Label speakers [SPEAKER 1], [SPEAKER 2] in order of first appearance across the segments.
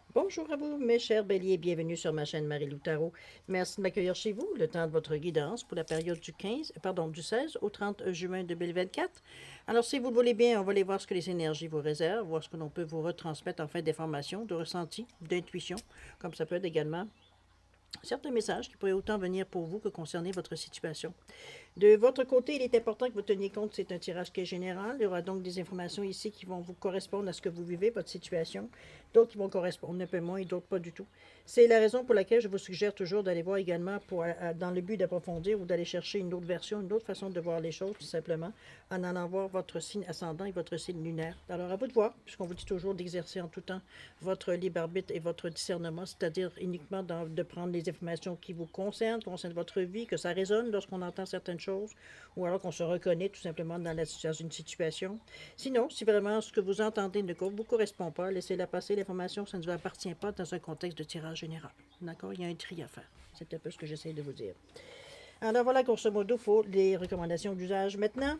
[SPEAKER 1] Bonjour à vous, mes chers béliers, bienvenue sur ma chaîne Marie-Lou Tarot. Merci de m'accueillir chez vous, le temps de votre guidance pour la période du 16 au 30 juin 2024. Alors, si vous le voulez bien, on va aller voir ce que les énergies vous réservent, voir ce que l'on peut vous retransmettre en fait d'informations, de ressentis, d'intuition, comme ça peut être également certains messages qui pourraient autant venir pour vous que concerner votre situation. De votre côté, il est important que vous teniez compte que c'est un tirage qui est général. Il y aura donc des informations ici qui vont vous correspondre à ce que vous vivez, votre situation. D'autres qui vont correspondre un peu moins et d'autres pas du tout. C'est la raison pour laquelle je vous suggère toujours d'aller voir également dans le but d'approfondir ou d'aller chercher une autre version, une autre façon de voir les choses, tout simplement, en allant voir votre signe ascendant et votre signe lunaire. Alors, à vous de voir, puisqu'on vous dit toujours d'exercer en tout temps votre libre arbitre et votre discernement, c'est-à-dire uniquement de prendre les informations qui vous concernent votre vie, que ça résonne lorsqu'on entend certaines choses, ou alors qu'on se reconnaît tout simplement dans une situation. Sinon, si vraiment ce que vous entendez ne vous correspond pas, laissez-la passer, l'information, ça ne vous appartient pas dans un contexte de tirage général. D'accord? Il y a un tri à faire. C'est un peu ce que j'essaie de vous dire. Alors voilà, grosso modo, pour les recommandations d'usage. Maintenant,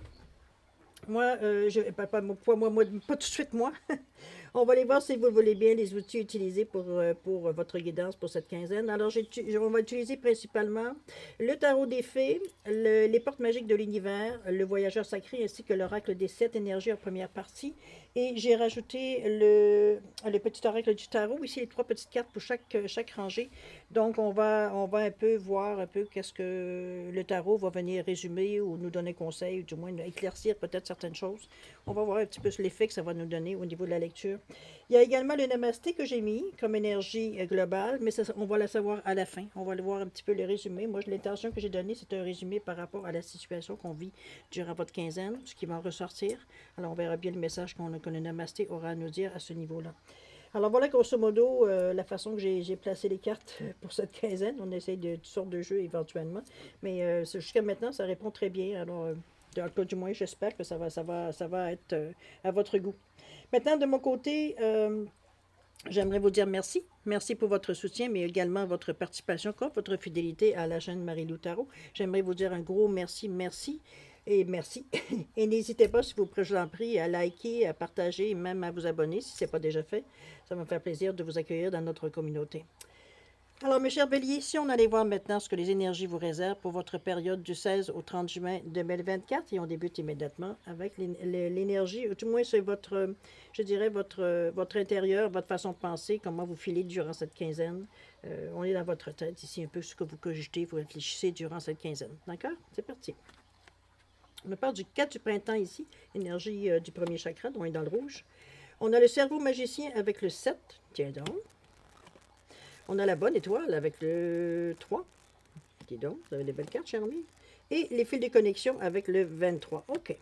[SPEAKER 1] moi, pas tout de suite, moi. On va aller voir si vous voulez bien les outils utilisés pour votre guidance pour cette quinzaine. Alors, on va utiliser principalement le tarot des fées, les portes magiques de l'univers, le voyageur sacré ainsi que l'oracle des 7 énergies en première partie. Et j'ai rajouté le petit oracle du tarot, ici les 3 petites cartes pour chaque rangée. Donc, on va un peu voir un peu qu'est-ce que le tarot va venir résumer ou nous donner conseil, ou du moins éclaircir peut-être certaines choses. On va voir un petit peu l'effet que ça va nous donner au niveau de la lecture. Il y a également le namasté que j'ai mis comme énergie globale, mais ça, on va la savoir à la fin. On va le voir un petit peu le résumé. Moi, l'intention que j'ai donnée, c'est un résumé par rapport à la situation qu'on vit durant votre quinzaine, ce qui va en ressortir. Alors, on verra bien le message que le namasté aura à nous dire à ce niveau-là. Alors voilà, grosso modo, la façon que j'ai placé les cartes pour cette quinzaine. On essaye de toutes sortes de jeux éventuellement, mais jusqu'à maintenant, ça répond très bien. Alors, en tout cas, du moins, j'espère que ça va être à votre goût. Maintenant, de mon côté, j'aimerais vous dire merci. Merci pour votre soutien, mais également votre participation, comme votre fidélité à la chaîne Marie-Lou Tarot. J'aimerais vous dire un gros merci, merci et merci. Et n'hésitez pas, si vous je vous en prie, à liker, à partager et même à vous abonner si ce n'est pas déjà fait. Ça va me faire plaisir de vous accueillir dans notre communauté. Alors, mes chers béliers, si on allait voir maintenant ce que les énergies vous réservent pour votre période du 16 au 30 juin 2024, et on débute immédiatement avec l'énergie, du moins c'est votre, je dirais, votre intérieur, votre façon de penser, comment vous filez durant cette quinzaine. On est dans votre tête ici, un peu ce que vous cogitez, vous réfléchissez durant cette quinzaine. D'accord? C'est parti. On me parle du 4 du printemps ici, énergie du premier chakra, dont on est dans le rouge. On a le cerveau magicien avec le 7, tiens donc. On a la bonne étoile avec le 3. Dis donc, vous avez des belles cartes, cher ami. Et les fils de connexion avec le 23. OK.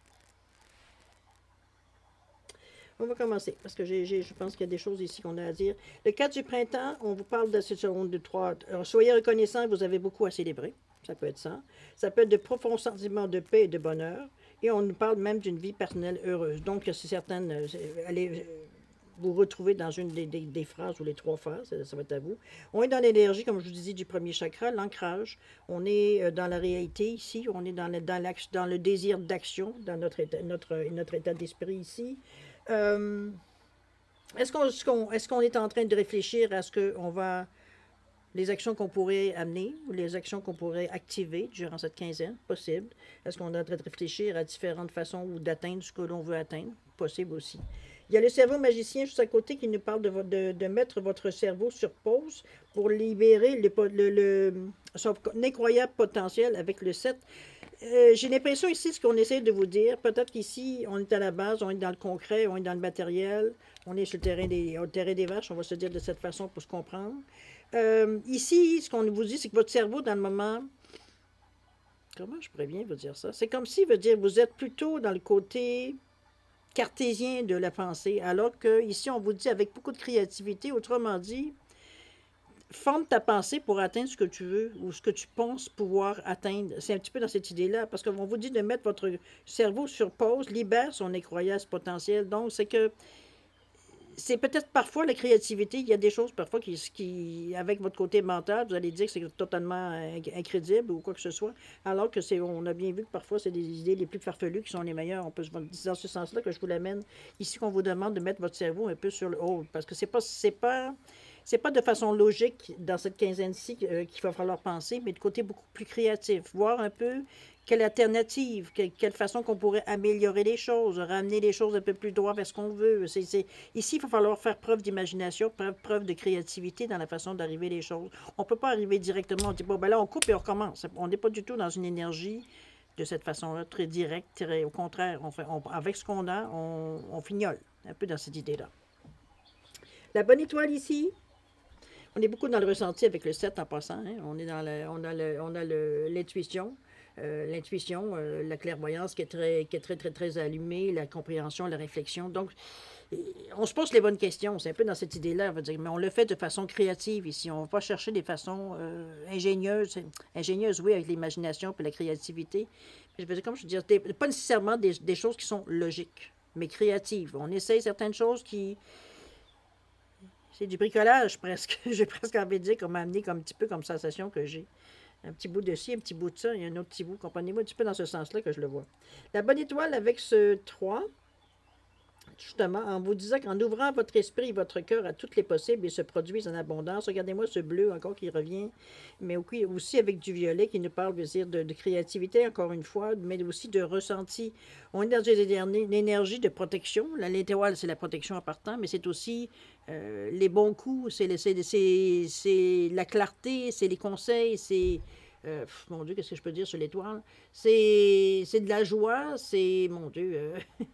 [SPEAKER 1] On va commencer, parce que je pense qu'il y a des choses ici qu'on a à dire. Le 4 du printemps, on vous parle de cette seconde de 3. Soyez reconnaissants, vous avez beaucoup à célébrer. Ça peut être ça. Ça peut être de profonds sentiments de paix et de bonheur. Et on nous parle même d'une vie personnelle heureuse. Donc, c'est certaines... allez, vous retrouvez dans une des phrases ou les 3 phrases, ça va être à vous. On est dans l'énergie, comme je vous disais, du premier chakra, l'ancrage. On est dans la réalité ici, on est dans le désir d'action, dans notre état d'esprit ici. Est-ce qu'on est en train de réfléchir à ce qu'on va... les actions qu'on pourrait amener ou les actions qu'on pourrait activer durant cette quinzaine, possible. Est-ce qu'on est en train de réfléchir à différentes façons ou d'atteindre ce que l'on veut atteindre? Possible aussi. Il y a le cerveau magicien juste à côté qui nous parle de mettre votre cerveau sur pause pour libérer son incroyable potentiel avec le 7. J'ai l'impression ici, ce qu'on essaie de vous dire, peut-être qu'ici, on est à la base, on est dans le concret, on est dans le matériel, on est sur le terrain des vaches, on va se dire de cette façon pour se comprendre. Ici, ce qu'on vous dit, c'est que votre cerveau, dans le moment, comment je pourrais bien vous dire ça? C'est comme si, veut dire, vous êtes plutôt dans le côté cartésien de la pensée, alors que ici, on vous dit avec beaucoup de créativité, autrement dit, forme ta pensée pour atteindre ce que tu veux ou ce que tu penses pouvoir atteindre. C'est un petit peu dans cette idée-là, parce qu'on vous dit de mettre votre cerveau sur pause, libère son incroyable potentiel. Donc, c'est que c'est peut-être parfois la créativité, il y a des choses parfois avec votre côté mental, vous allez dire que c'est totalement incrédible ou quoi que ce soit, alors que on a bien vu que parfois c'est des idées les plus farfelues qui sont les meilleures. On peut c'est dans ce sens-là que je vous l'amène ici qu'on vous demande de mettre votre cerveau un peu sur le haut, parce que c'est pas de façon logique dans cette quinzaine-ci qu'il va falloir penser, mais de côté beaucoup plus créatif, voir un peu quelle alternative, quelle façon qu'on pourrait améliorer les choses, ramener les choses un peu plus droit vers ce qu'on veut. Ici, il va falloir faire preuve d'imagination, preuve de créativité dans la façon d'arriver les choses. On ne peut pas arriver directement, on dit, bon, ben là, on coupe et on recommence. On n'est pas du tout dans une énergie de cette façon-là, très directe, au contraire, avec ce qu'on a, on fignole, un peu dans cette idée-là. La bonne étoile ici, on est beaucoup dans le ressenti avec le 7 en passant. Hein? On est dans on a l'intuition. La clairvoyance qui est très allumée, la compréhension, la réflexion. Donc, on se pose les bonnes questions. C'est un peu dans cette idée-là, on va dire, mais on le fait de façon créative ici. On ne va pas chercher des façons ingénieuses. Ingénieuses, oui, avec l'imagination et la créativité. Mais je veux dire, comme je veux dire, pas nécessairement des choses qui sont logiques, mais créatives. On essaye certaines choses qui... C'est du bricolage, presque. J'ai presque envie de dire qu'on m'a amené comme un petit peu comme sensation que j'ai. Un petit bout de ci, un petit bout de ça, il y a un autre petit bout. Comprenez-moi un petit peu dans ce sens-là que je le vois. La bonne étoile avec ce 3, justement, en vous disant qu'en ouvrant votre esprit et votre cœur à toutes les possibles, ils se produisent en abondance. Regardez-moi ce bleu encore qui revient, mais aussi avec du violet qui nous parle de créativité, encore une fois, mais aussi de ressenti. On est dans une énergie de protection. L'étoile, c'est la protection en partant, mais c'est aussi les bons coups, c'est la clarté, c'est les conseils, c'est... mon Dieu, qu'est-ce que je peux dire sur l'étoile? C'est de la joie, c'est... Mon Dieu...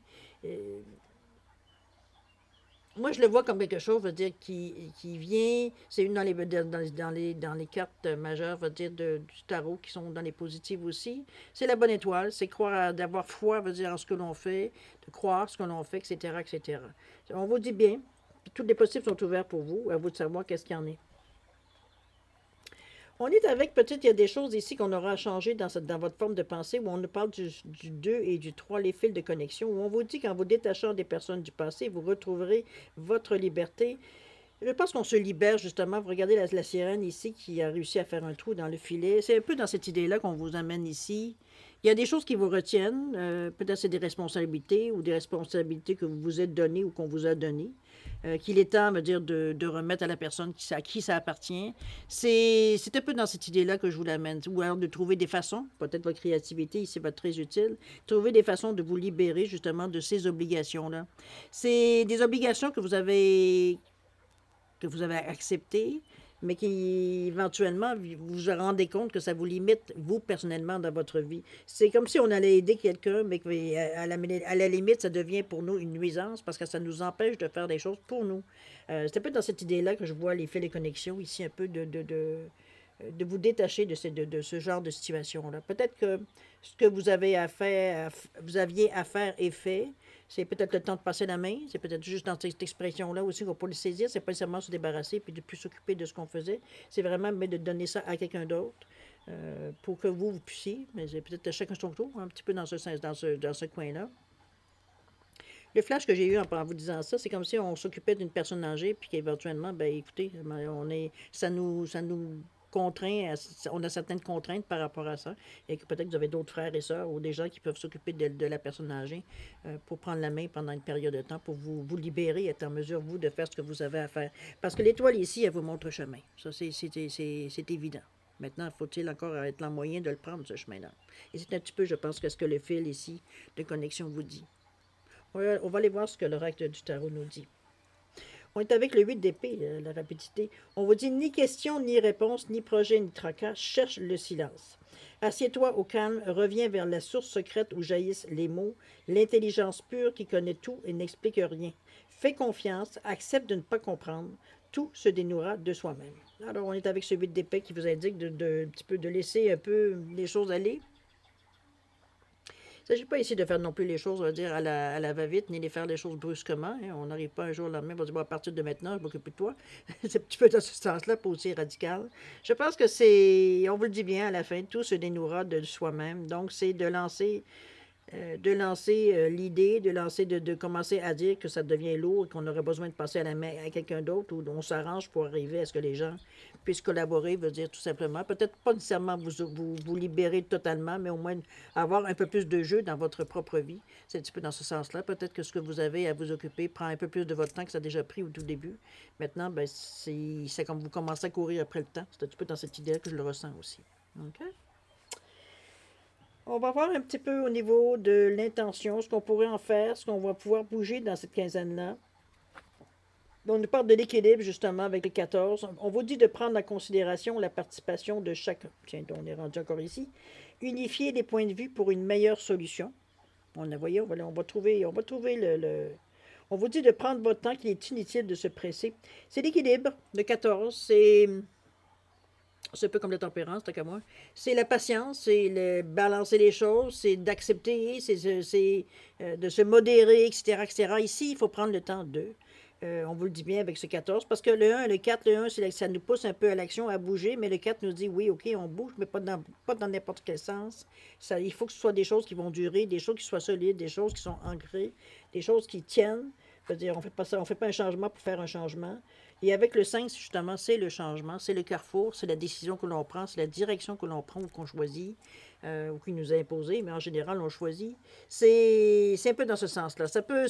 [SPEAKER 1] moi, je le vois comme quelque chose, veut dire, qui vient, c'est une dans les cartes majeures, veut dire, du tarot, qui sont dans les positives aussi. C'est la bonne étoile, c'est croire, d'avoir foi, veut dire, en ce que l'on fait, de croire ce que l'on fait, etc., etc. On vous dit bien, tous les possibles sont ouverts pour vous, à vous de savoir qu'est-ce qu'il y en est. On est avec, peut-être, il y a des choses ici qu'on aura à changer dans votre forme de pensée, où on nous parle du 2 et du 3, les fils de connexion, où on vous dit qu'en vous détachant des personnes du passé, vous retrouverez votre liberté. Je pense qu'on se libère, justement. Vous regardez la sirène ici qui a réussi à faire un trou dans le filet. C'est un peu dans cette idée-là qu'on vous amène ici. Il y a des choses qui vous retiennent. Peut-être c'est des responsabilités ou des responsabilités que vous vous êtes données ou qu'on vous a données. Qu'il est temps, me dire, de remettre à la personne à qui ça appartient. C'est un peu dans cette idée-là que je vous l'amène. Ou alors de trouver des façons, peut-être votre créativité ici va être très utile, trouver des façons de vous libérer justement de ces obligations-là. C'est des obligations que vous avez acceptées, mais qui, éventuellement, vous vous rendez compte que ça vous limite, vous, personnellement, dans votre vie. C'est comme si on allait aider quelqu'un, mais qu'à la limite, ça devient pour nous une nuisance parce que ça nous empêche de faire des choses pour nous. C'est un peu dans cette idée-là que je vois les fils et connexions ici, un peu de vous détacher de ce genre de situation-là. Peut-être que ce que vous avez vous aviez à faire est fait. C'est peut-être le temps de passer la main. C'est peut-être juste dans cette expression-là aussi qu'on peut le saisir. C'est pas seulement se débarrasser puis de plus s'occuper de ce qu'on faisait. C'est vraiment mais de donner ça à quelqu'un d'autre pour que vous puissiez. Mais c'est peut-être chacun son tour, un petit peu dans ce coin-là. Le flash que j'ai eu en vous disant ça, c'est comme si on s'occupait d'une personne âgée, puis qu'éventuellement, ben écoutez, ça nous contraint, on a certaines contraintes par rapport à ça, et que peut-être que vous avez d'autres frères et sœurs ou des gens qui peuvent s'occuper de la personne âgée pour prendre la main pendant une période de temps, pour vous libérer, être en mesure, vous, de faire ce que vous avez à faire. Parce que l'étoile ici, elle vous montre le chemin. Ça, c'est évident. Maintenant, faut-il encore être en moyen de le prendre, ce chemin-là. Et c'est un petit peu, je pense, que ce que le fil ici de connexion vous dit. On va aller voir ce que l'oracle du tarot nous dit. On est avec le 8 d'épée, la rapidité. On vous dit ni question, ni réponse, ni projet, ni tracas. Cherche le silence. Assieds-toi au calme, reviens vers la source secrète où jaillissent les mots, l'intelligence pure qui connaît tout et n'explique rien. Fais confiance, accepte de ne pas comprendre. Tout se dénouera de soi-même. Alors, on est avec ce 8 d'épée qui vous indique un petit peu de laisser un peu les choses aller. Il ne s'agit pas ici de faire non plus les choses, on va dire, à la va-vite, ni de faire les choses brusquement. Hein. On n'arrive pas un jour au lendemain, on va dire, bon, à partir de maintenant, je m'occupe de toi. C'est un petit peu dans ce sens-là, pas aussi radical. Je pense que on vous le dit bien, à la fin, tout se dénouera de soi-même. Donc, c'est de lancer de lancer l'idée, de commencer à dire que ça devient lourd et qu'on aurait besoin de passer à la main à quelqu'un d'autre ou on s'arrange pour arriver à ce que les gens puissent collaborer, veut dire tout simplement, peut-être pas nécessairement vous libérer totalement, mais au moins avoir un peu plus de jeu dans votre propre vie. C'est un petit peu dans ce sens-là. Peut-être que ce que vous avez à vous occuper prend un peu plus de votre temps que ça a déjà pris au tout début. Maintenant, ben, c'est comme vous commencez à courir après le temps. C'est un petit peu dans cette idée-là que je le ressens aussi. OK? On va voir un petit peu au niveau de l'intention, ce qu'on pourrait en faire, ce qu'on va pouvoir bouger dans cette quinzaine-là. On nous parle de l'équilibre, justement, avec les 14. On vous dit de prendre en considération la participation de chacun. Tiens, on est rendu encore ici. Unifier les points de vue pour une meilleure solution. On a voyé, on va trouver On vous dit de prendre votre temps, qu'il est inutile de se presser. C'est l'équilibre, le 14. C'est un peu comme la tempérance, tant qu'à moi. C'est la patience, c'est le balancer les choses, c'est d'accepter, c'est de se modérer, etc., etc. Ici, il faut prendre le temps de. On vous le dit bien avec ce 14, parce que le 1, le 4, le 1, ça nous pousse un peu à l'action, à bouger, mais le 4 nous dit, oui, OK, on bouge, mais pas dans n'importe quel sens. Il faut que ce soit des choses qui vont durer, des choses qui soient solides, des choses qui sont ancrées, des choses qui tiennent. C'est-à-dire, on ne fait pas un changement pour faire un changement. Et avec le 5, justement, c'est le changement, c'est le carrefour, c'est la décision que l'on prend, c'est la direction que l'on prend ou qu'on choisit, ou qui nous est imposée, mais en général, on choisit. C'est un peu dans ce sens-là.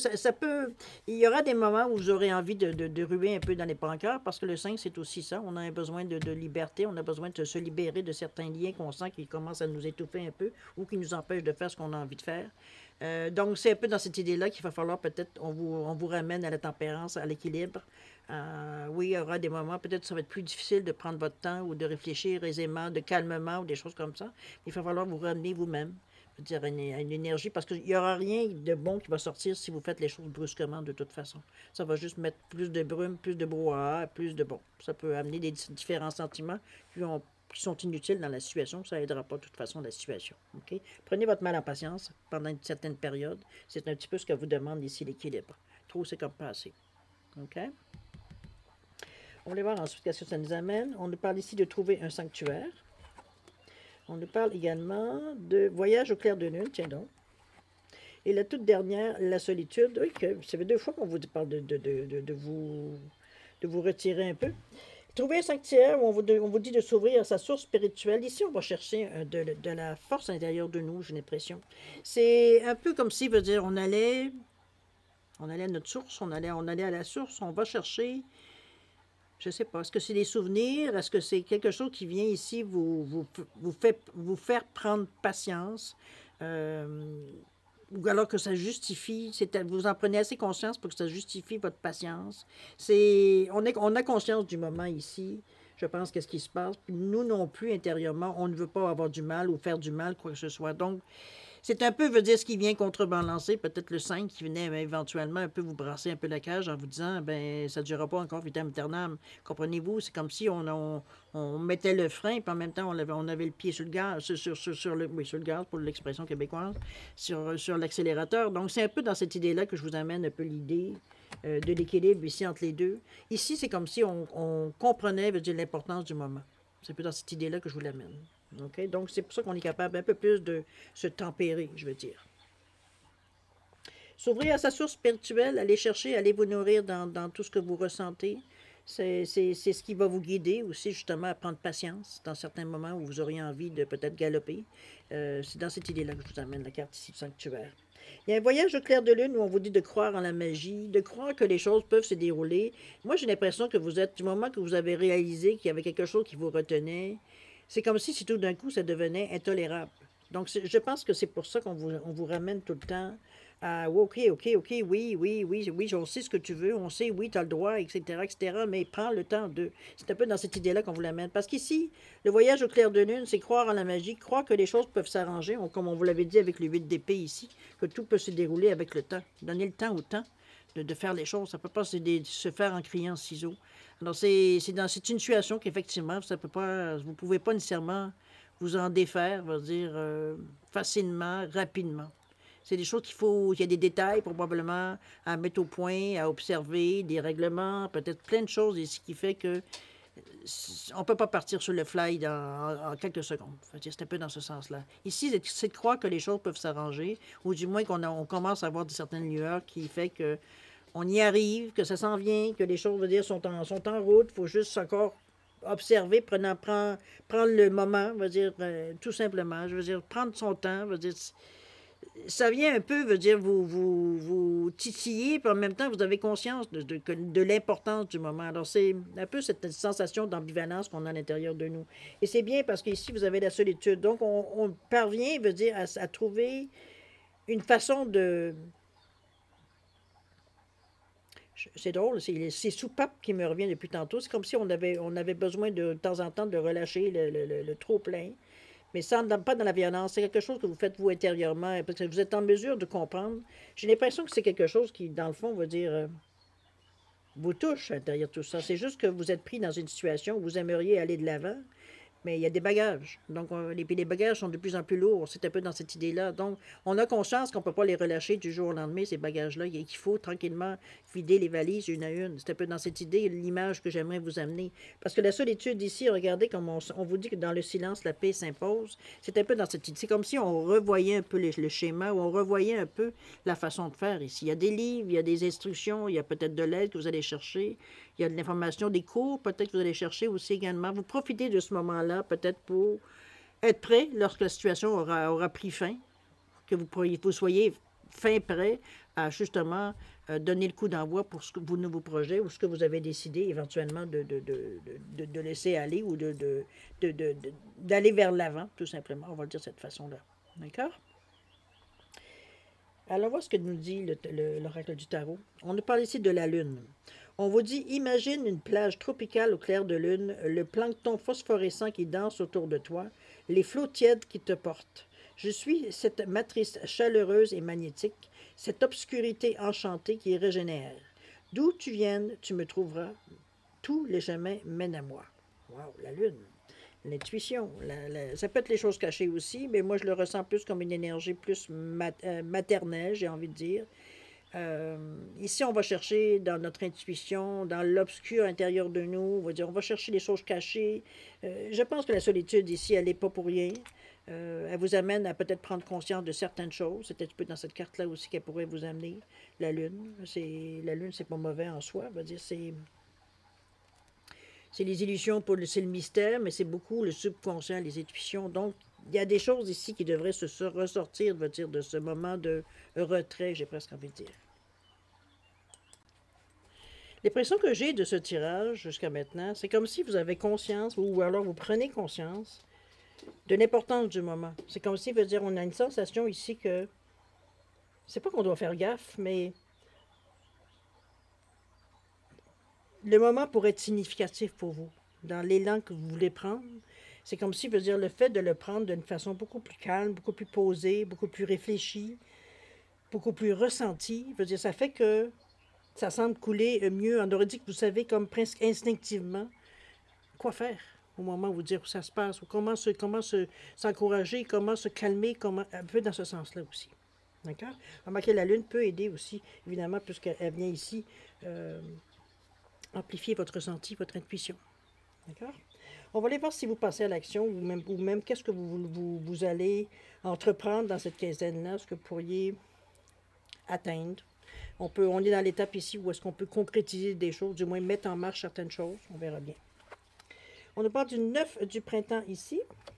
[SPEAKER 1] Il y aura des moments où vous aurez envie de ruer un peu dans les pancartes, parce que le 5, c'est aussi ça. On a besoin de liberté, on a besoin de se libérer de certains liens qu'on sent qui commencent à nous étouffer un peu, ou qui nous empêchent de faire ce qu'on a envie de faire. Donc, c'est un peu dans cette idée-là qu'il va falloir peut-être, on vous ramène à la tempérance, à l'équilibre. Oui, il y aura des moments, peut-être ça va être plus difficile de prendre votre temps ou de réfléchir aisément, de calmement ou des choses comme ça. Il va falloir vous ramener vous-même, dire, à une énergie, parce qu'il n'y aura rien de bon qui va sortir si vous faites les choses brusquement de toute façon. Ça va juste mettre plus de brume, plus de brouhaha, plus de bon. Ça peut amener des différents sentiments qui sont inutiles dans la situation. Ça n'aidera pas de toute façon la situation. OK? Prenez votre mal en patience pendant une certaine période. C'est un petit peu ce que vous demande ici l'équilibre. Trop, c'est comme pas assez. OK? On va aller voir ensuite qu'est-ce que ça nous amène. On nous parle ici de trouver un sanctuaire. On nous parle également de voyage au clair de lune, tiens donc. Et la toute dernière, la solitude. Oui, ça fait 2 fois qu'on vous parle de vous retirer un peu. Trouver un sanctuaire où on vous dit de s'ouvrir à sa source spirituelle. Ici, on va chercher de la force intérieure de nous, j'ai l'impression. C'est un peu comme si, veut dire, on allait à notre source, on allait à la source, on va chercher. Je ne sais pas. Est-ce que c'est des souvenirs? Est-ce que c'est quelque chose qui vient ici vous faire prendre patience? Ou alors que ça justifie, vous en prenez assez conscience pour que ça justifie votre patience. On a conscience du moment ici. Je pense qu'est-ce qui se passe. Puis nous non plus, intérieurement, on ne veut pas avoir du mal ou faire du mal, quoi que ce soit. Donc, c'est un peu, veut dire, ce qui vient contrebalancer, peut-être le 5 qui venait éventuellement un peu vous brasser un peu la cage en vous disant, ben ça ne durera pas encore vitam aeternam. Comprenez-vous? C'est comme si on mettait le frein, puis en même temps, on avait le pied sur le gaz, sur le gaz, pour l'expression québécoise, sur l'accélérateur. Donc, c'est un peu dans cette idée-là que je vous amène un peu l'idée de l'équilibre ici entre les deux. Ici, c'est comme si on comprenait, veut dire, l'importance du moment. C'est un peu dans cette idée-là que je vous l'amène. Okay? Donc, c'est pour ça qu'on est capable un peu plus de se tempérer, je veux dire. S'ouvrir à sa source spirituelle, aller chercher, aller vous nourrir dans tout ce que vous ressentez. C'est ce qui va vous guider aussi, justement, à prendre patience dans certains moments où vous auriez envie de peut-être galoper. C'est dans cette idée-là que je vous amène la carte ici du sanctuaire. Il y a un voyage au clair de lune où on vous dit de croire en la magie, de croire que les choses peuvent se dérouler. Moi, j'ai l'impression que vous êtes, du moment que vous avez réalisé qu'il y avait quelque chose qui vous retenait, c'est comme si tout d'un coup, ça devenait intolérable. Donc, je pense que c'est pour ça qu'on vous ramène tout le temps à OK, oui, on sait ce que tu veux, on sait, oui, tu as le droit, etc., mais prends le temps de. C'est un peu dans cette idée-là qu'on vous l'amène. Parce qu'ici, le voyage au clair de lune, c'est croire en la magie, croire que les choses peuvent s'arranger, comme on vous l'avait dit avec le 8 d'épée ici, que tout peut se dérouler avec le temps. Donner le temps au temps de faire les choses. Ça ne peut pas se faire en criant ciseaux. Alors, c'est une situation qu'effectivement, vous ne pouvez pas nécessairement vous en défaire, on va dire, facilement, rapidement. C'est des choses il y a des détails probablement à mettre au point, à observer, des règlements, peut-être plein de choses ici qui fait que on ne peut pas partir sur le fly en quelques secondes. C'est un peu dans ce sens-là. Ici, c'est de croire que les choses peuvent s'arranger, ou du moins on commence à avoir certaines lueurs qui fait que on y arrive, que ça s'en vient, que les choses, veut dire, sont en route. Il faut juste encore observer, prendre le moment, veut dire, tout simplement. Je veux dire, prendre son temps, veut dire, ça vient un peu, veut dire, vous titiller, puis en même temps, vous avez conscience de l'importance du moment. Alors, c'est un peu cette sensation d'ambivalence qu'on a à l'intérieur de nous. Et c'est bien parce qu'ici, vous avez la solitude. Donc, on parvient, veut dire, à trouver une façon de... C'est drôle, c'est soupape qui me revient depuis tantôt. C'est comme si on avait besoin de temps en temps de relâcher le trop-plein, mais pas dans la violence. C'est quelque chose que vous faites vous intérieurement, parce que vous êtes en mesure de comprendre. J'ai l'impression que c'est quelque chose qui, dans le fond, veut dire, vous touche à l'intérieur de tout ça. C'est juste que vous êtes pris dans une situation où vous aimeriez aller de l'avant, mais il y a des bagages. Donc, les bagages sont de plus en plus lourds. C'est un peu dans cette idée-là. Donc, on a conscience qu'on ne peut pas les relâcher du jour au lendemain, ces bagages-là, et qu'il faut tranquillement vider les valises une à une. C'est un peu dans cette idée, l'image que j'aimerais vous amener. Parce que la solitude ici, regardez comme on vous dit que dans le silence, la paix s'impose. C'est un peu dans cette idée. C'est comme si on revoyait un peu le schéma, ou on revoyait un peu la façon de faire ici. Il y a des livres, il y a des instructions, il y a peut-être de l'aide que vous allez chercher. Il y a de l'information, des cours, peut-être que vous allez chercher aussi également. Vous profitez de ce moment-là, peut-être pour être prêt lorsque la situation aura pris fin, que vous soyez fin prêt à justement donner le coup d'envoi pour vos nouveaux projets ou ce que vous avez décidé éventuellement de laisser aller ou d'aller vers l'avant, tout simplement. On va le dire de cette façon-là. D'accord? Alors, voir ce que nous dit l'oracle du tarot. On nous parle ici de la Lune. On vous dit, imagine une plage tropicale au clair de lune, le plancton phosphorescent qui danse autour de toi, les flots tièdes qui te portent. Je suis cette matrice chaleureuse et magnétique, cette obscurité enchantée qui régénère. D'où tu viennes, tu me trouveras. Tous les chemins mènent à moi. Wow, la Lune. L'intuition. Ça peut être les choses cachées aussi, mais moi je le ressens plus comme une énergie plus maternelle, j'ai envie de dire. Ici, on va chercher dans notre intuition, dans l'obscur intérieur de nous, on va chercher les choses cachées. Je pense que la solitude ici, elle n'est pas pour rien. Elle vous amène à peut-être prendre conscience de certaines choses. C'est un petit peu dans cette carte-là aussi qu'elle pourrait vous amener. La Lune, c'est pas mauvais en soi. C'est les illusions, c'est le mystère, mais c'est beaucoup le subconscient, les intuitions. Donc, il y a des choses ici qui devraient se ressortir, de ce moment de retrait, j'ai presque envie de dire. L'impression que j'ai de ce tirage jusqu'à maintenant, c'est comme si vous avez conscience, ou alors vous prenez conscience de l'importance du moment. C'est comme si, on a une sensation ici que, c'est pas qu'on doit faire gaffe, mais le moment pourrait être significatif pour vous. Dans l'élan que vous voulez prendre, c'est comme si, le fait de le prendre d'une façon beaucoup plus calme, beaucoup plus posée, beaucoup plus réfléchie, beaucoup plus ressentie, ça fait que ça semble couler mieux. On aurait dit que vous savez comme presque instinctivement quoi faire au moment où vous dire où ça se passe, ou comment s'encourager, comment se calmer, un peu dans ce sens-là aussi. D'accord? Remarquez, la Lune peut aider aussi, évidemment, puisqu'elle vient ici amplifier votre ressenti, votre intuition. D'accord? On va aller voir si vous passez à l'action, ou même qu'est-ce que vous allez entreprendre dans cette quinzaine-là, ce que vous pourriez atteindre. On est dans l'étape ici où est-ce qu'on peut concrétiser des choses, du moins mettre en marche certaines choses. On verra bien. On nous parle du 9 du printemps ici.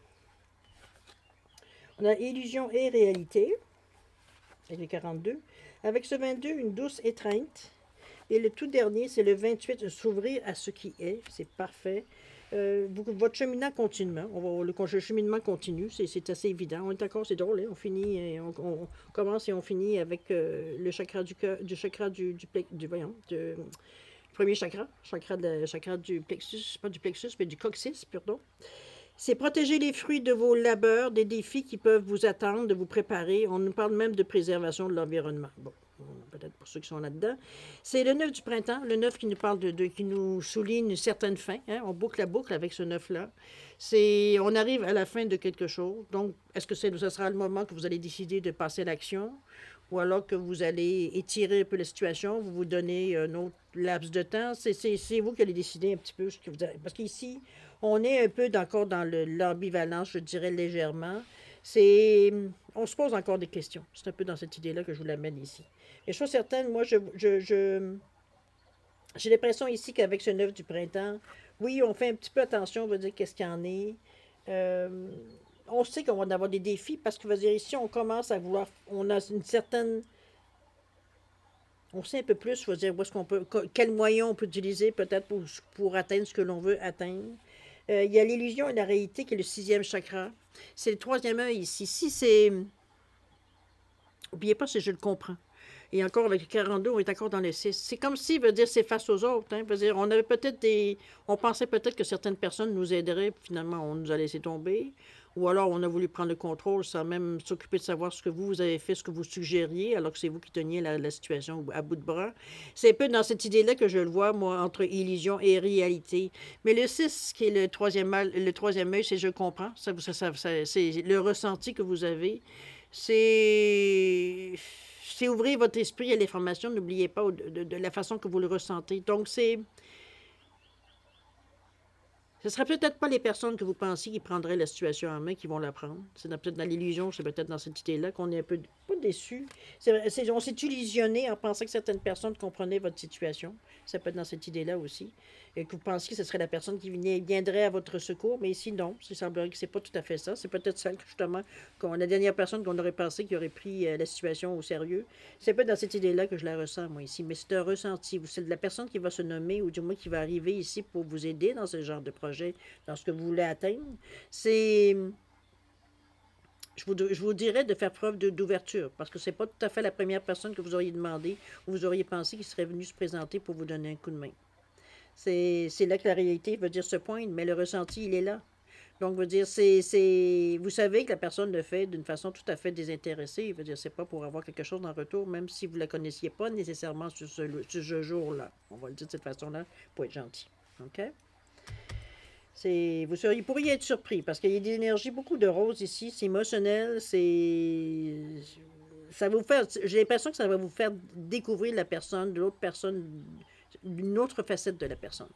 [SPEAKER 1] On a illusion et réalité, avec le 42. Avec ce 22, une douce étreinte. Et le tout dernier, c'est le 28, s'ouvrir à ce qui est. C'est parfait. Votre cheminement continue. Le cheminement continue, c'est assez évident. On est d'accord, c'est drôle. Hein? On finit, on commence et on finit avec le chakra du cœur, premier chakra du plexus, pas du plexus, mais du coccyx, pardon. C'est protéger les fruits de vos labeurs, des défis qui peuvent vous attendre, de vous préparer. On nous parle même de préservation de l'environnement. Bon, peut-être pour ceux qui sont là-dedans. C'est le 9 du printemps, le 9 qui nous parle qui nous souligne une certaine fin. Hein? On boucle la boucle avec ce 9-là. On arrive à la fin de quelque chose. Donc, est-ce que ce sera le moment que vous allez décider de passer à l'action? ou alors que vous allez étirer un peu la situation, vous vous donnez un autre laps de temps. C'est vous qui allez décider un petit peu ce que vous avez. Parce qu'ici, on est un peu encore dans l'ambivalence, je dirais légèrement. C'est, on se pose encore des questions. C'est un peu dans cette idée-là que je vous l'amène ici. Et chose certaine, moi, j'ai l'impression ici qu'avec ce 9 du printemps, oui, on fait un petit peu attention, on va dire qu'est-ce qu'il y en est. Euh, on sait qu'on va en avoir des défis parce que, veut dire, ici, on commence à vouloir, on a une certaine, on sait un peu plus, je veux dire, où est-ce qu'on peut, quels moyens on peut utiliser peut-être pour atteindre ce que l'on veut atteindre. Il y a l'illusion et la réalité qui est le sixième chakra. C'est le troisième œil ici. Si c'est, n'oubliez pas, c'est je le comprends. Et encore avec le 42, on est encore dans le 6. C'est comme si, veut dire, c'est face aux autres. Hein, veut dire, on avait peut-être des. On pensait peut-être que certaines personnes nous aideraient, puis finalement, on nous a laissé tomber. Ou alors, on a voulu prendre le contrôle sans même s'occuper de savoir ce que vous avez fait, ce que vous suggériez, alors que c'est vous qui teniez la situation à bout de bras. C'est un peu dans cette idée-là que je le vois, moi, entre illusion et réalité. Mais le 6, qui est le troisième œil, c'est je comprends. C'est le ressenti que vous avez. C'est ouvrir votre esprit à l'information, n'oubliez pas de la façon que vous le ressentez. Donc, ce ne sera peut-être pas les personnes que vous pensiez qui prendraient la situation en main qui vont la prendre. C'est peut-être dans l'illusion, c'est peut-être dans cette idée-là qu'on est un peu, pas déçu. On s'est illusionné en pensant que certaines personnes comprenaient votre situation. Ça peut être dans cette idée-là aussi. Et que vous pensiez que ce serait la personne qui viendrait à votre secours, mais ici, non. Il semblerait que ce n'est pas tout à fait ça. C'est peut-être celle, justement, la dernière personne qu'on aurait pensé qui aurait pris la situation au sérieux. C'est pas dans cette idée-là que je la ressens, moi, ici. Mais c'est un ressenti. C'est de la personne qui va se nommer, ou du moins qui va arriver ici pour vous aider dans ce genre de projet, dans ce que vous voulez atteindre. C'est... Je vous dirais de faire preuve d'ouverture, parce que ce n'est pas tout à fait la première personne que vous auriez demandé ou vous auriez pensé qui serait venue se présenter pour vous donner un coup de main. C'est là que la réalité veut dire se pointe, mais le ressenti, il est là. Donc, veut dire, vous savez que la personne le fait d'une façon tout à fait désintéressée. Veut dire, c'est pas pour avoir quelque chose en retour, même si vous ne la connaissiez pas nécessairement sur ce jour-là. On va le dire de cette façon-là, pour être gentil. OK? Vous pourriez être surpris, parce qu'il y a des énergies, beaucoup de roses ici, c'est émotionnel, ça va vous faire, j'ai l'impression que ça va vous faire découvrir la personne, de l'autre personne, d'une autre facette de la personne.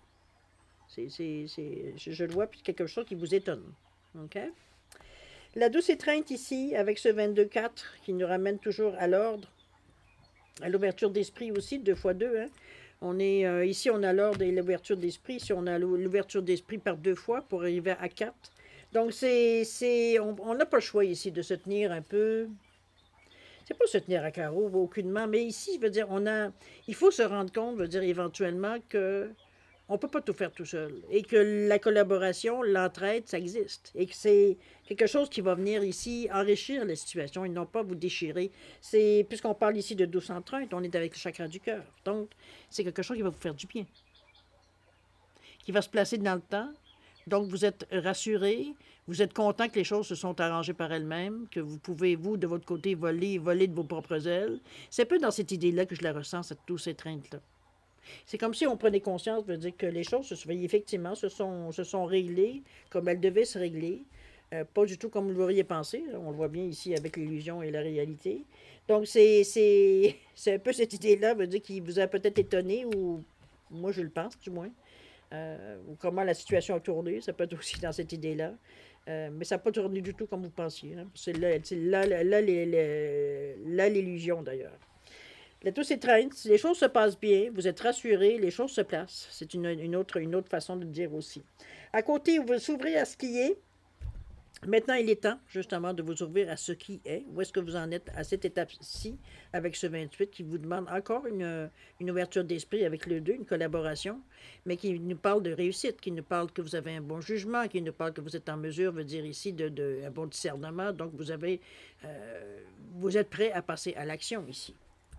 [SPEAKER 1] Je le vois, puis quelque chose qui vous étonne. OK? La douce étreinte ici, avec ce 22-4, qui nous ramène toujours à l'ordre, à l'ouverture d'esprit aussi, 2 fois 2, hein? Ici, on a l'ordre et l'ouverture d'esprit. Ici, on a l'ouverture d'esprit par 2 fois pour arriver à 4. Donc, on n'a pas le choix ici de se tenir un peu. C'est pas se tenir à carreau, aucunement, mais ici, je veux dire, il faut se rendre compte, je veux dire, éventuellement, que on ne peut pas tout faire tout seul. Et que la collaboration, l'entraide, ça existe. Et que c'est quelque chose qui va venir ici enrichir la situation et non pas vous déchirer. Puisqu'on parle ici de 1230, on est avec le chakra du cœur. Donc, c'est quelque chose qui va vous faire du bien. Qui va se placer dans le temps. Donc, vous êtes rassuré. Vous êtes content que les choses se sont arrangées par elles-mêmes, que vous pouvez, vous, de votre côté, voler de vos propres ailes. C'est un peu dans cette idée-là que je la ressens, cette douce étreinte-là. C'est comme si on prenait conscience de dire que les choses, effectivement, se sont réglées comme elles devaient se régler. Pas du tout comme vous l'auriez pensé. On le voit bien ici avec l'illusion et la réalité. Donc, c'est un peu cette idée-là, veut dire qui vous a peut-être étonné, ou moi je le pense du moins, ou comment la situation a tourné. Ça peut être aussi dans cette idée-là. Mais ça n'a pas tourné du tout comme vous pensiez. Hein. C'est là l'illusion d'ailleurs. La douce étreinte, si les choses se passent bien, vous êtes rassuré, les choses se placent. C'est une autre façon de le dire aussi. À côté, vous s'ouvrez à ce qui est. Maintenant, il est temps, justement, de vous ouvrir à ce qui est. Où est-ce que vous en êtes à cette étape-ci, avec ce 28, qui vous demande encore une ouverture d'esprit avec le 2, une collaboration, mais qui nous parle de réussite, qui nous parle que vous avez un bon jugement, qui nous parle que vous êtes en mesure, veut dire ici, un bon discernement. Donc, vous êtes prêt à passer à l'action ici.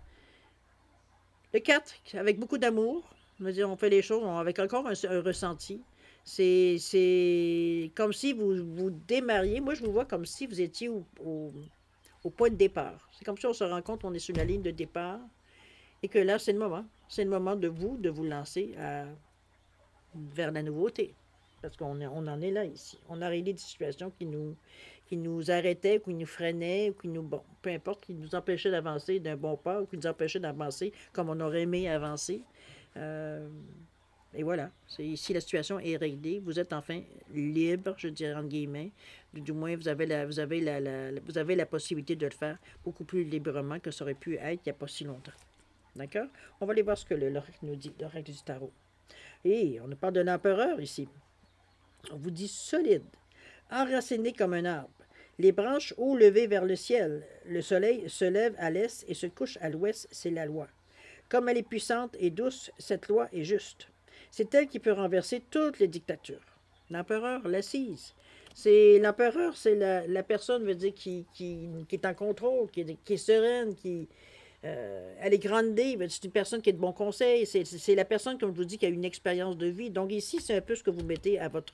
[SPEAKER 1] Le 4, avec beaucoup d'amour, on fait les choses avec encore un ressenti. C'est comme si vous démarriez. Moi, je vous vois comme si vous étiez au point de départ. C'est comme si on se rend compte qu'on est sur la ligne de départ et que là, c'est le moment. C'est le moment de vous lancer vers la nouveauté. parce on en est là ici. On a réglé des situations qui nous arrêtaient, qui nous freinaient, ou qui nous, bon, peu importe, qui nous empêchaient d'avancer d'un bon pas, ou qui nous empêchaient d'avancer comme on aurait aimé avancer. Euh, et voilà, ici la situation est réglée. Vous êtes enfin libre, je dirais entre guillemets. Du moins, vous avez la possibilité de le faire beaucoup plus librement que ça aurait pu être il n'y a pas si longtemps. D'accord? On va aller voir ce que l'oracle nous dit, l'oracle du tarot. Et on nous parle de l'empereur ici. On vous dit solide, enraciné comme un arbre. Les branches haut levées vers le ciel. Le soleil se lève à l'est et se couche à l'ouest, c'est la loi. Comme elle est puissante et douce, cette loi est juste. C'est elle qui peut renverser toutes les dictatures. L'empereur, l'assise. L'empereur, c'est la personne, veut dire, qui est en contrôle, qui est sereine, elle est grandée, c'est une personne qui est de bon conseil, c'est la personne, comme je vous dis, qui a une expérience de vie. Donc ici, c'est un peu ce que vous mettez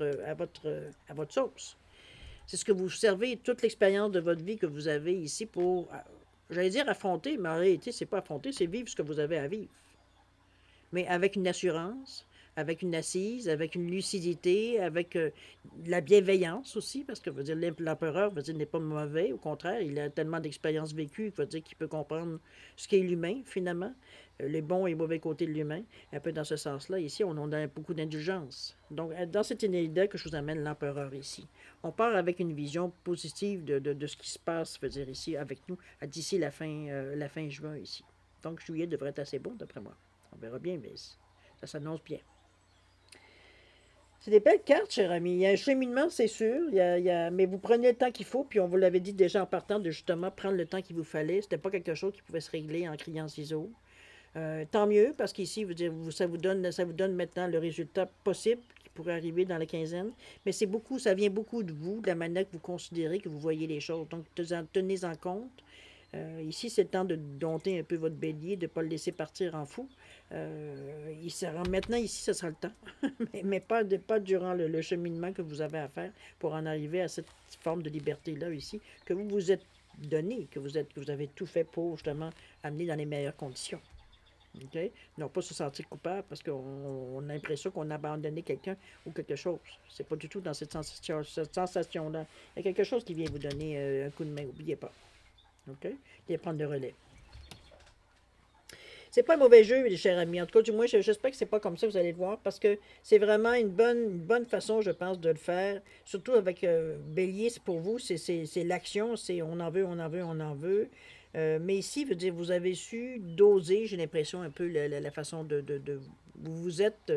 [SPEAKER 1] à votre sauce. C'est ce que vous servez, toute l'expérience de votre vie que vous avez ici pour, j'allais dire affronter, mais en réalité, c'est pas affronter, c'est vivre ce que vous avez à vivre. Mais avec une assurance, avec une assise, avec une lucidité, avec de la bienveillance aussi, parce que l'empereur n'est pas mauvais, au contraire, il a tellement d'expérience vécue qu'il peut comprendre ce qu'est l'humain, finalement, les bons et mauvais côtés de l'humain, un peu dans ce sens-là. Ici, on a beaucoup d'indulgence. Donc, dans cette idée que je vous amène l'empereur ici. On part avec une vision positive de ce qui se passe, ici, avec nous, d'ici la fin juin, ici. Donc, juillet devrait être assez bon, d'après moi. On verra bien, mais ça s'annonce bien. C'est des belles cartes, cher ami. Il y a un cheminement, c'est sûr, mais vous prenez le temps qu'il faut, puis on vous l'avait dit déjà en partant de justement prendre le temps qu'il vous fallait. C'était pas quelque chose qui pouvait se régler en criant ciseaux. Tant mieux, parce qu'ici, ça vous donne maintenant le résultat possible qui pourrait arriver dans la quinzaine. Mais ça vient beaucoup de vous, de la manière que vous considérez, que vous voyez les choses. Donc, tenez-en compte. Ici, c'est le temps de dompter un peu votre bélier, de ne pas le laisser partir en fou. Maintenant, ici, ce sera le temps, mais pas durant le cheminement que vous avez à faire pour en arriver à cette forme de liberté-là, ici, que vous vous êtes donné, que vous avez tout fait pour, justement, amener dans les meilleures conditions. Okay? Non pas se sentir coupable parce qu'on a l'impression qu'on a abandonné quelqu'un ou quelque chose. C'est pas du tout dans cette sensation-là. Il y a quelque chose qui vient vous donner un coup de main, n'oubliez pas. OK? Et prendre le relais. C'est pas un mauvais jeu, mes chers amis. En tout cas, du moins, j'espère que c'est pas comme ça, vous allez le voir, parce que c'est vraiment une bonne façon, je pense, de le faire. Surtout avec Bélier, c'est pour vous, c'est l'action, c'est on en veut, on en veut, on en veut. Mais ici, veut dire, vous avez su doser, j'ai l'impression, un peu la façon vous êtes,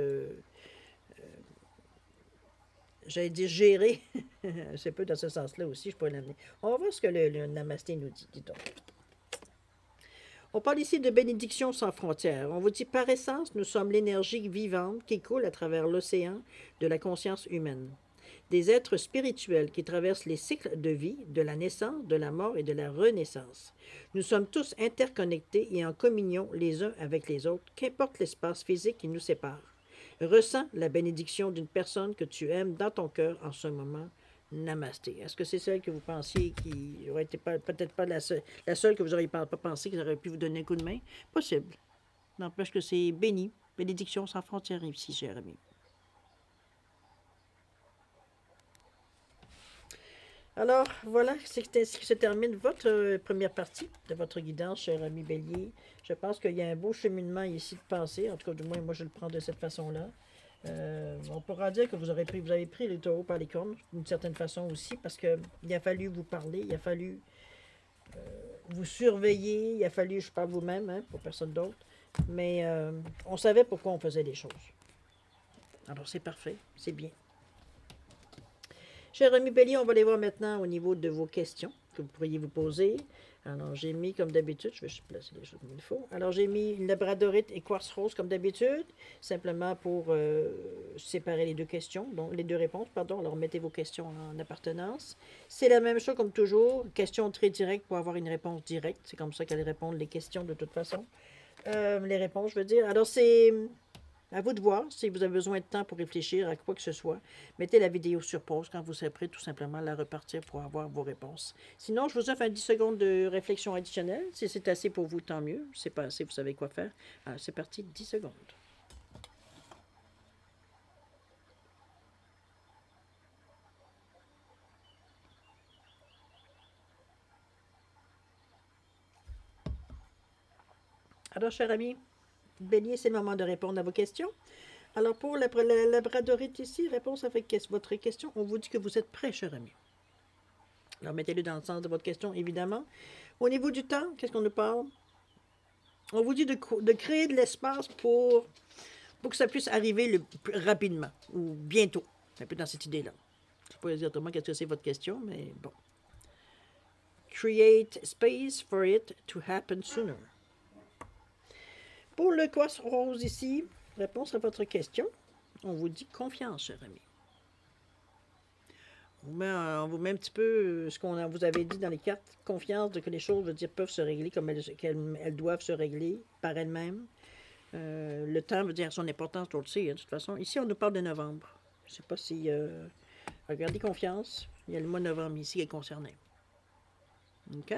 [SPEAKER 1] j'allais dire, géré. C'est un peu dans ce sens-là aussi, je pourrais l'amener. On va voir ce que le Namasté nous dit, dis donc. On parle ici de bénédiction sans frontières. On vous dit, par essence, nous sommes l'énergie vivante qui coule à travers l'océan de la conscience humaine. Des êtres spirituels qui traversent les cycles de vie, de la naissance, de la mort et de la renaissance. Nous sommes tous interconnectés et en communion les uns avec les autres, qu'importe l'espace physique qui nous sépare. Ressens la bénédiction d'une personne que tu aimes dans ton cœur en ce moment. Namasté. Est-ce que c'est celle que vous pensiez qui aurait été peut-être pas la seule que vous n'auriez pas pensé qui aurait pu vous donner un coup de main? Possible. N'empêche que c'est béni. Bénédiction sans frontières ici, cher ami. Alors, voilà, c'est ainsi que se termine votre première partie de votre guidance, cher ami Bélier. Je pense qu'il y a un beau cheminement ici de pensée. En tout cas, du moins, moi, je le prends de cette façon-là. On pourra dire que vous avez pris les taureaux par les cornes, d'une certaine façon aussi, parce qu'il a fallu vous parler, il a fallu vous surveiller, il a fallu, je parle vous-même, hein, pour personne d'autre, mais on savait pourquoi on faisait les choses. Alors c'est parfait, c'est bien. Cher ami Bélier, on va aller voir maintenant au niveau de vos questions que vous pourriez vous poser. Alors, j'ai mis, comme d'habitude, je vais juste placer les choses comme il faut. Alors, j'ai mis une labradorite et quartz rose, comme d'habitude, simplement pour séparer les deux questions, donc les deux réponses, pardon. Alors, mettez vos questions en appartenance. C'est la même chose, comme toujours, question très directe pour avoir une réponse directe. C'est comme ça qu'elles répondent les questions, de toute façon. Les réponses, je veux dire. Alors, c'est à vous de voir si vous avez besoin de temps pour réfléchir à quoi que ce soit. Mettez la vidéo sur pause quand vous serez prêt, tout simplement, à la repartir pour avoir vos réponses. Sinon, je vous offre un 10 secondes de réflexion additionnelle. Si c'est assez pour vous, tant mieux. Si c'est pas assez, vous savez quoi faire. Alors, c'est parti, 10 secondes. Alors, cher ami, Bélier, c'est le moment de répondre à vos questions. Alors, pour la labradorite ici, réponse avec votre question, on vous dit que vous êtes prêt, cher ami. Alors, mettez-le dans le sens de votre question, évidemment. Au niveau du temps, qu'est-ce qu'on nous parle? On vous dit de créer de l'espace pour que ça puisse arriver rapidement ou bientôt. Un peu dans cette idée-là. Je ne sais pas exactement qu'est-ce que c'est votre question, mais bon. Create space for it to happen sooner. Pour le quartz rose ici, réponse à votre question, on vous dit confiance, cher ami. On vous met un petit peu ce qu'on vous avait dit dans les cartes, confiance de que les choses, je veux dire, peuvent se régler comme elles doivent se régler par elles-mêmes. Le temps veut dire son importance, on le sait, de toute façon. Ici, on nous parle de novembre. Je ne sais pas si... regardez confiance, il y a le mois de novembre ici qui est concerné. OK?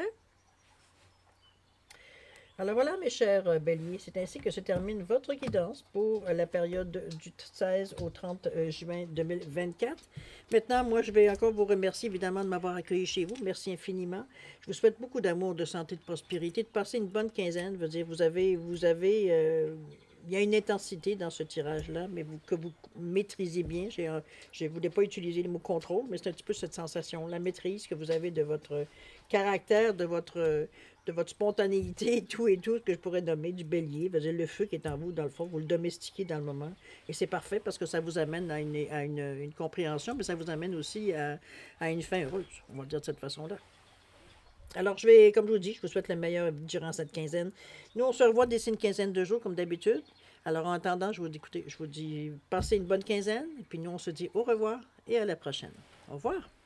[SPEAKER 1] Alors voilà, mes chers béliers, c'est ainsi que se termine votre guidance pour la période du 16 au 30 juin 2024. Maintenant, moi, je vais encore vous remercier évidemment de m'avoir accueilli chez vous. Merci infiniment. Je vous souhaite beaucoup d'amour, de santé, de prospérité, de passer une bonne quinzaine. Je veux dire, il y a une intensité dans ce tirage-là, mais que vous maîtrisez bien. Je ne voulais pas utiliser le mot contrôle, mais c'est un petit peu cette sensation, la maîtrise que vous avez de votre caractère, de votre spontanéité et tout, que je pourrais nommer du bélier. Vous avez le feu qui est en vous, dans le fond, vous le domestiquez dans le moment. Et c'est parfait parce que ça vous amène à une compréhension, mais ça vous amène aussi à une fin heureuse, on va le dire de cette façon-là. Alors, comme je vous dis, je vous souhaite le meilleur durant cette quinzaine. Nous, on se revoit d'ici une quinzaine de jours, comme d'habitude. Alors, en attendant, je vous dis, passez une bonne quinzaine. Et puis, nous, on se dit au revoir et à la prochaine. Au revoir.